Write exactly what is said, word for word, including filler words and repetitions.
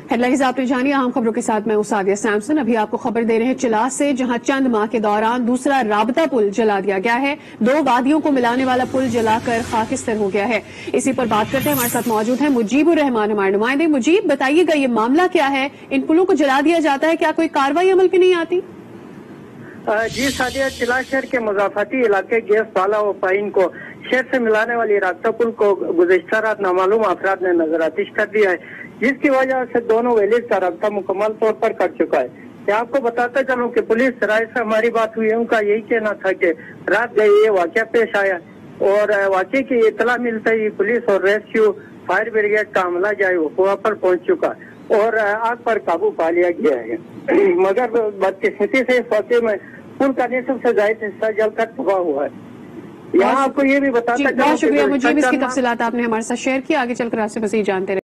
Headlines आपने जानी। अहम खबरों के साथ मैं हूं सादिया सैमसन। अभी आपको खबर दे रहे हैं चिलास से, जहां चंद माह के दौरान दूसरा राबता पुल जला दिया गया है। दो वादियों को मिलाने वाला पुल जलाकर खाकिस्तर हो गया है। इसी पर बात करते हैं, हमारे साथ मौजूद है मुजीबुर रहमान, हमारे नुमाइंदे। मुजीब, बताइएगा ये मामला क्या है? इन पुलों को जला दिया जाता है, क्या कोई कार्रवाई अमल की नहीं आती? जी सादिया, चिलास शहर के मुजाफती इलाके गैस वाला व पाइन को शहर से मिलाने वाली रास्ता पुल को गुज़िश्ता रात नामालूम अफराद ने नजरआतिश कर दिया है, जिसकी वजह से दोनों वैलीज का रास्ता मुकम्मल तौर पर कट चुका है। मैं आपको बताता चलूं कि पुलिस राय से हमारी बात हुई है, उनका यही कहना था कि रात गए ये वाकया पेश आया और वाकये की इतला मिलते ही पुलिस और रेस्क्यू फायर ब्रिगेड का अमला जाए वहाँ पर पहुंच चुका और आग पर काबू पा लिया गया है। मगर बदकिस्मती से इस वाकये में पुल का निसफ से ज्यादा हिस्सा जलकर तबाह हुआ है। यहाँ आपको ये भी बताता बहुत शुक्रिया मुझे इसकी तफसीलात आपने हमारे साथ शेयर की। आगे चलकर आपसे मज़ीद जानते रहे।